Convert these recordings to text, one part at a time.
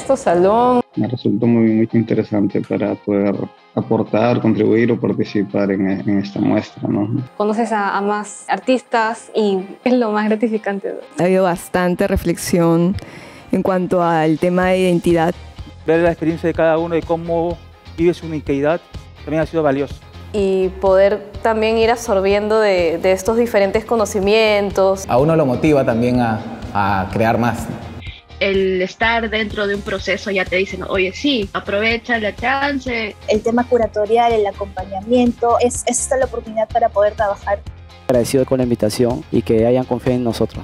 propuesto salón. Me resultó muy interesante para poder aportar, contribuir o participar en esta muestra, ¿no? Conoces a más artistas y es lo más gratificante, ¿no? Ha habido bastante reflexión en cuanto al tema de identidad. Ver la experiencia de cada uno, de cómo vive su unicidad, también ha sido valioso. Y poder también ir absorbiendo de estos diferentes conocimientos. A uno lo motiva también a crear más. El estar dentro de un proceso ya te dicen, oye, sí, aprovecha la chance. El tema curatorial, el acompañamiento, es esta la oportunidad para poder trabajar. Agradecido con la invitación y que hayan confiado en nosotros.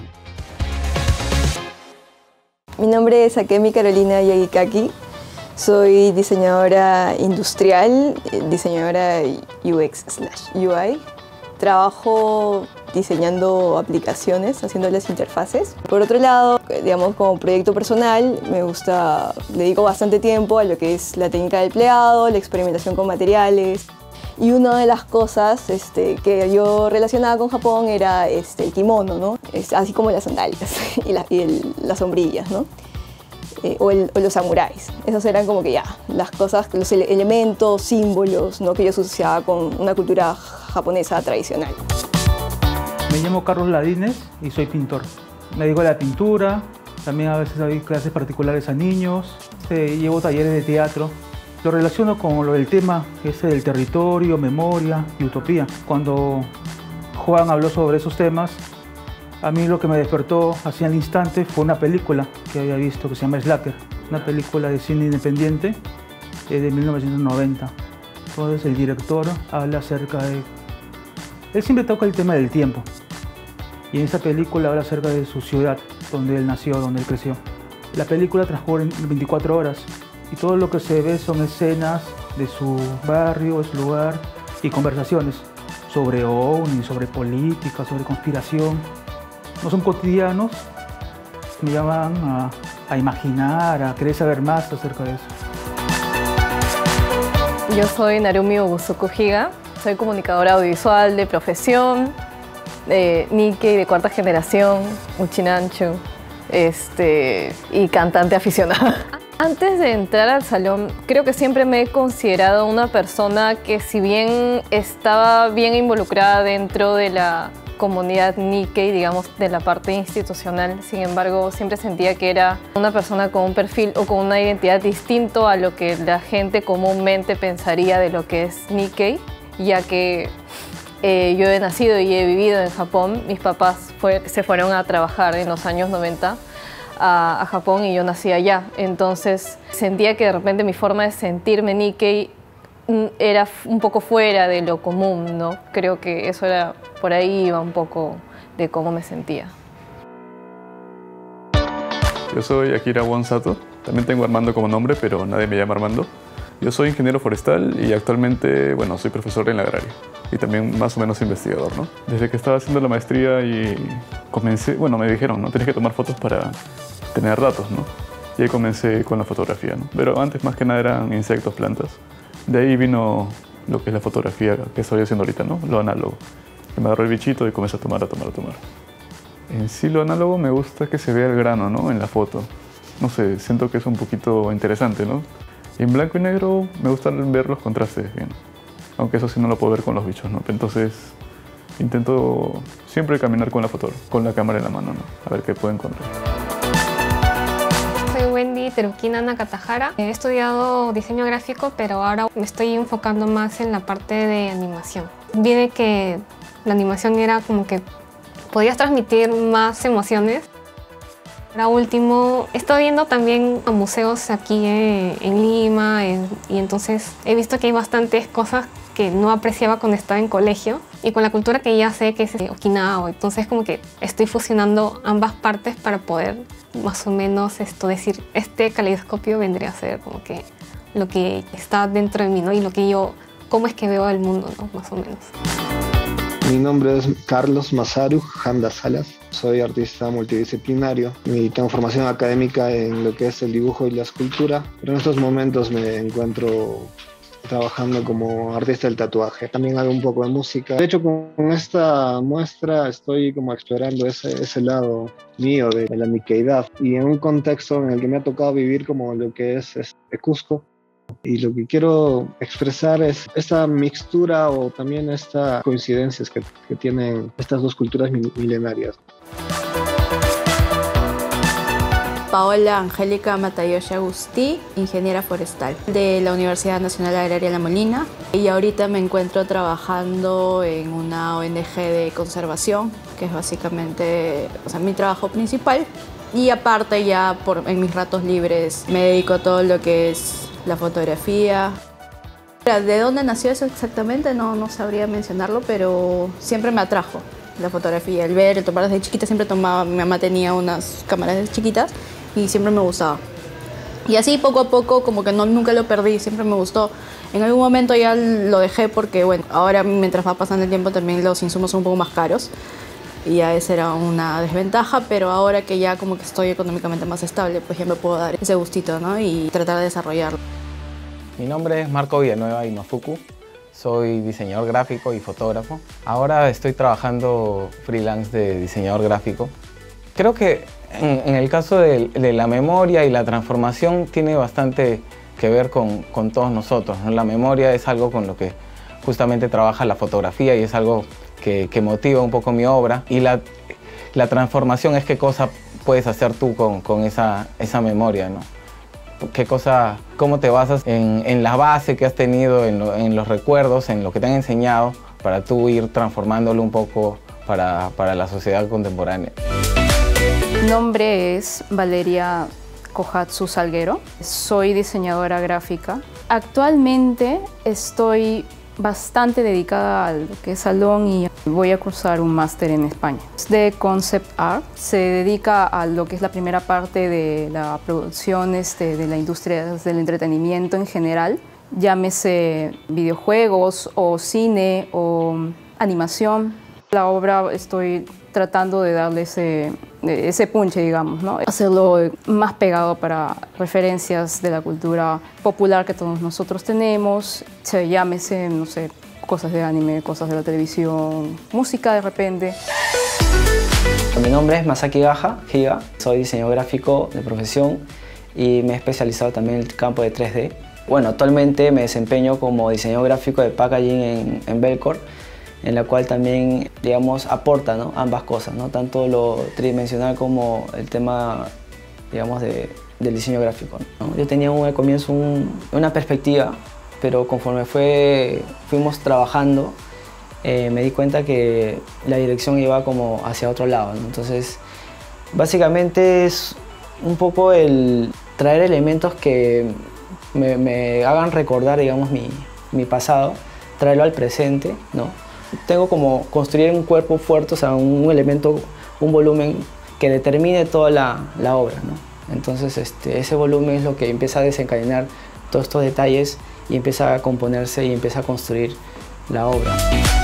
Mi nombre es Akemi Carolina Yagikaki. Soy diseñadora industrial, diseñadora UX/UI. Trabajo diseñando aplicaciones, haciéndoles interfaces. Por otro lado, digamos, como proyecto personal, le dedico bastante tiempo a lo que es la técnica del pleado, la experimentación con materiales. Y una de las cosas que yo relacionaba con Japón era el kimono, ¿no? Así como las sandalias y las sombrillas, ¿no? O los samuráis. Esos eran como que ya las cosas, los elementos, símbolos, ¿no? Que yo asociaba con una cultura japonesa tradicional. Me llamo Carlos Ladines y soy pintor. Me dedico a la pintura, también a veces doy clases particulares a niños, llevo talleres de teatro. Lo relaciono con lo del tema, ese del territorio, memoria y utopía. Cuando Juan habló sobre esos temas, a mí lo que me despertó así al instante fue una película que había visto que se llama Slacker, una película de cine independiente de 1990. Entonces el director habla acerca de... Él siempre toca el tema del tiempo. Y en esa película habla acerca de su ciudad, donde él nació, donde él creció. La película transcurre en 24 horas y todo lo que se ve son escenas de su barrio, de su lugar y conversaciones sobre OVNI, sobre política, sobre conspiración. No son cotidianos, me llaman a imaginar, a querer saber más acerca de eso. Yo soy Narumi Ogusuku Higa, soy comunicadora audiovisual de profesión, Nikkei de cuarta generación, Uchinanchu, y cantante aficionada. Antes de entrar al salón, creo que siempre me he considerado una persona que, si bien estaba bien involucrada dentro de la comunidad Nikkei, digamos, de la parte institucional, sin embargo, siempre sentía que era una persona con un perfil o con una identidad distinto a lo que la gente comúnmente pensaría de lo que es Nikkei, ya que yo he nacido y he vivido en Japón. Mis papás se fueron a trabajar en los años 90 a Japón y yo nací allá. Entonces sentía que de repente mi forma de sentirme Nikkei era un poco fuera de lo común, ¿no? Creo que eso era, por ahí iba un poco de cómo me sentía. Yo soy Akira Wonsato, también tengo Armando como nombre, pero nadie me llama Armando. Yo soy ingeniero forestal y actualmente, bueno, soy profesor en la agraria y también más o menos investigador, ¿no? Desde que estaba haciendo la maestría y comencé, bueno, me dijeron, ¿no? Tienes que tomar fotos para tener datos, ¿no? Y ahí comencé con la fotografía, ¿no? Pero antes más que nada eran insectos, plantas. De ahí vino lo que es la fotografía que estoy haciendo ahorita, ¿no? Lo análogo. Me agarró el bichito y comencé a tomar. En sí, lo análogo me gusta que se vea el grano, ¿no? En la foto. No sé, siento que es un poquito interesante, ¿no? Y en blanco y negro me gusta ver los contrastes bien. Aunque eso sí no lo puedo ver con los bichos, ¿no? Entonces intento siempre caminar con la cámara en la mano, ¿no? A ver qué puedo encontrar. Soy Wendy Terukina Nakatahara. He estudiado diseño gráfico, pero ahora me estoy enfocando más en la parte de animación. Vi de que la animación era como que podías transmitir más emociones. Ahora último, estoy viendo también a museos aquí en Lima y entonces he visto que hay bastantes cosas que no apreciaba cuando estaba en colegio y con la cultura que ya sé que es Okinawa. Entonces como que estoy fusionando ambas partes para poder más o menos decir, este caleidoscopio vendría a ser como que lo que está dentro de mí, ¿no? Y lo que yo, cómo es que veo el mundo, ¿no? Más o menos. Mi nombre es Carlos Masaru Handa Salas, soy artista multidisciplinario y tengo formación académica en lo que es el dibujo y la escultura, pero en estos momentos me encuentro trabajando como artista del tatuaje. También hago un poco de música. De hecho, con esta muestra estoy como explorando ese lado mío de la miqueidad y en un contexto en el que me ha tocado vivir como lo que es Cusco. Y lo que quiero expresar es esta mixtura o también estas coincidencias que tienen estas dos culturas milenarias. Paola Angélica Matayoshi Agustí, ingeniera forestal de la Universidad Nacional Agraria La Molina, y ahorita me encuentro trabajando en una ONG de conservación, que es básicamente mi trabajo principal, y aparte ya en mis ratos libres me dedico a todo lo que es la fotografía. ¿De dónde nació eso exactamente? No sabría mencionarlo, pero siempre me atrajo la fotografía, el tomar desde chiquita. Siempre tomaba, mi mamá tenía unas cámaras desde chiquitas y siempre me gustaba. Y así poco a poco como que nunca lo perdí, siempre me gustó. En algún momento ya lo dejé porque bueno, ahora mientras va pasando el tiempo también los insumos son un poco más caros y ya esa era una desventaja, pero ahora que ya como que estoy económicamente más estable, pues ya me puedo dar ese gustito, ¿no? Y tratar de desarrollarlo. Mi nombre es Marco Villanueva Imafuku, soy diseñador gráfico y fotógrafo. Ahora estoy trabajando freelance de diseñador gráfico. Creo que en el caso de la memoria y la transformación tiene bastante que ver con todos nosotros, ¿no? La memoria es algo con lo que justamente trabaja la fotografía y es algo que motiva un poco mi obra. Y la transformación es qué cosa puedes hacer tú con esa memoria, ¿no? Cómo te basas en la base que has tenido, en los recuerdos, en lo que te han enseñado, para tú ir transformándolo un poco para la sociedad contemporánea. Mi nombre es Valeria Kohatsu Salguero, soy diseñadora gráfica. Actualmente estoy bastante dedicada a lo que es salón y voy a cursar un máster en España. Es de Concept Art, se dedica a lo que es la primera parte de la producción de la industria del entretenimiento en general, llámese videojuegos o cine o animación. La obra estoy tratando de darle ese punche, digamos, ¿no? Hacerlo más pegado para referencias de la cultura popular que todos nosotros tenemos, llámese, no sé, cosas de anime, cosas de la televisión, música de repente. Mi nombre es Masaki Higa, soy diseñador gráfico de profesión y me he especializado también en el campo de 3D. Bueno, actualmente me desempeño como diseñador gráfico de packaging en Belcor, en la cual también, digamos, aporta, ¿no?, ambas cosas, ¿no?, tanto lo tridimensional como el tema, digamos, del diseño gráfico, ¿no? Yo tenía al comienzo una perspectiva, pero conforme fuimos trabajando, me di cuenta que la dirección iba como hacia otro lado, ¿no? Entonces, básicamente es un poco el traer elementos que me hagan recordar, digamos, mi pasado, traerlo al presente, ¿no? Tengo como construir un cuerpo fuerte, o sea, un elemento, un volumen que determine toda la obra, ¿no? Entonces ese volumen es lo que empieza a desencadenar todos estos detalles y empieza a componerse y empieza a construir la obra.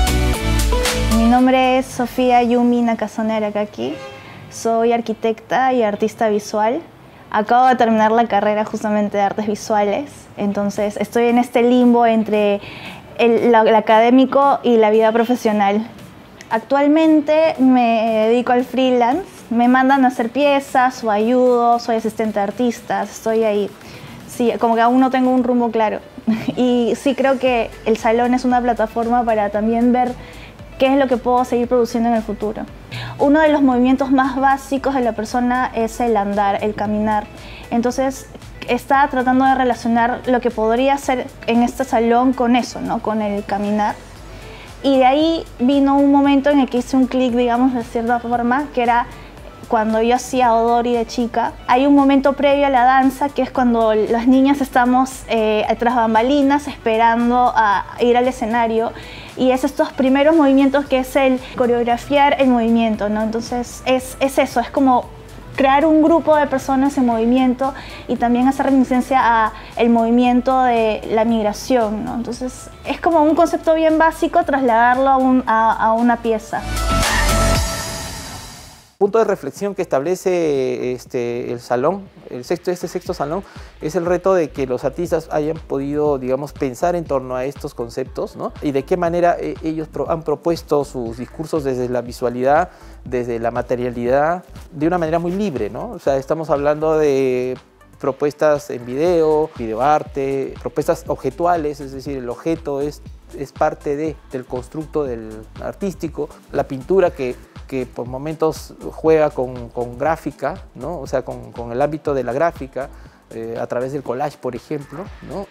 Mi nombre es Sofía Yumi Nakazone Arakaki, soy arquitecta y artista visual. Acabo de terminar la carrera justamente de artes visuales, entonces estoy en este limbo entre el académico y la vida profesional. Actualmente me dedico al freelance, me mandan a hacer piezas o ayudo, soy asistente de artistas, estoy ahí. Sí, como que aún no tengo un rumbo claro. Y sí creo que el salón es una plataforma para también ver qué es lo que puedo seguir produciendo en el futuro. Uno de los movimientos más básicos de la persona es el andar, el caminar. Entonces, estaba tratando de relacionar lo que podría hacer en este salón con eso, ¿no?, con el caminar. Y de ahí vino un momento en el que hice un clic, digamos, de cierta forma, que era cuando yo hacía odori de chica. Hay un momento previo a la danza, que es cuando las niñas estamos tras bambalinas esperando a ir al escenario. Y es estos primeros movimientos que es el coreografiar el movimiento, ¿no? Entonces es eso, es como crear un grupo de personas en movimiento y también hacer reminiscencia al movimiento de la migración, ¿no? Entonces es como un concepto bien básico trasladarlo a una pieza. punto de reflexión que establece el salón, este sexto salón, es el reto de que los artistas hayan podido, digamos, pensar en torno a estos conceptos, ¿no? Y de qué manera ellos han propuesto sus discursos desde la visualidad, desde la materialidad, de una manera muy libre, ¿no? O sea, estamos hablando de propuestas en videoarte, propuestas objetuales, es decir, el objeto es parte del constructo del artístico, la pintura que por momentos juega con gráfica, ¿no? O sea, con el ámbito de la gráfica, a través del collage, por ejemplo, ¿no?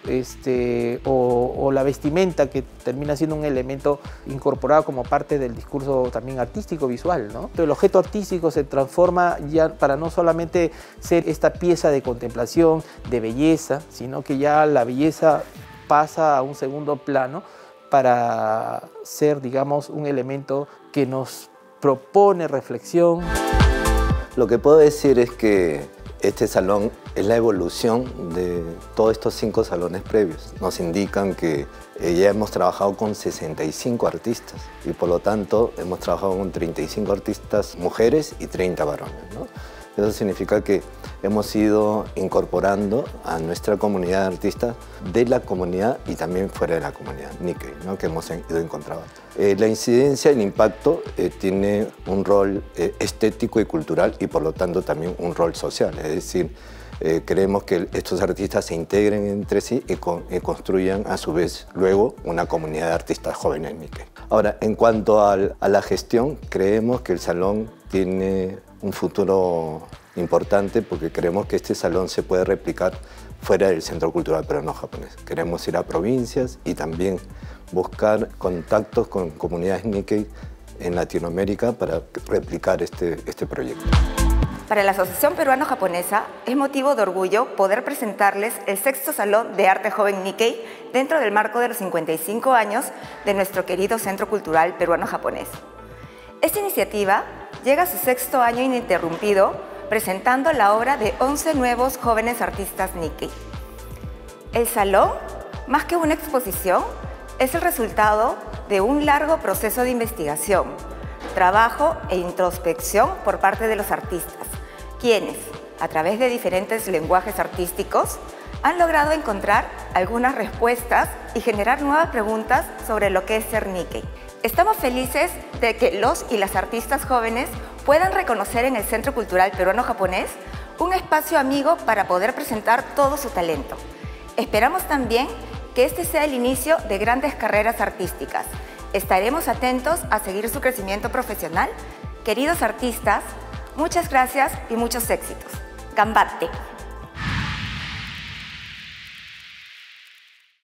O la vestimenta, que termina siendo un elemento incorporado como parte del discurso también artístico visual, ¿no? El objeto artístico se transforma ya para no solamente ser esta pieza de contemplación, de belleza, sino que ya la belleza pasa a un segundo plano para ser, digamos, un elemento que nos propone reflexión. Lo que puedo decir es que este salón es la evolución de todos estos 5 salones previos. Nos indican que ya hemos trabajado con 65 artistas y por lo tanto hemos trabajado con 35 artistas mujeres y 30 varones, ¿no? Eso significa que hemos ido incorporando a nuestra comunidad de artistas de la comunidad y también fuera de la comunidad Nikkei, ¿no? Que hemos ido encontrando. La incidencia, el impacto tiene un rol estético y cultural y por lo tanto también un rol social, es decir, queremos que estos artistas se integren entre sí y construyan a su vez luego una comunidad de artistas jóvenes Nikkei. Ahora, en cuanto a la gestión, creemos que el salón tiene un futuro importante porque creemos que este salón se puede replicar fuera del Centro Cultural Peruano Japonés. Queremos ir a provincias y también buscar contactos con comunidades Nikkei en Latinoamérica para replicar este proyecto. Para la Asociación Peruano-Japonesa es motivo de orgullo poder presentarles el 6º Salón de Arte Joven Nikkei dentro del marco de los 55 años de nuestro querido Centro Cultural Peruano-Japonés. Esta iniciativa llega a su 6º año ininterrumpido presentando la obra de 11 nuevos jóvenes artistas Nikkei. El salón, más que una exposición, es el resultado de un largo proceso de investigación, trabajo e introspección por parte de los artistas, quienes, a través de diferentes lenguajes artísticos, han logrado encontrar algunas respuestas y generar nuevas preguntas sobre lo que es ser Nikkei. Estamos felices de que los y las artistas jóvenes puedan reconocer en el Centro Cultural Peruano-Japonés un espacio amigo para poder presentar todo su talento. Esperamos también que este sea el inicio de grandes carreras artísticas. Estaremos atentos a seguir su crecimiento profesional. Queridos artistas, muchas gracias y muchos éxitos. ¡Ganbatte!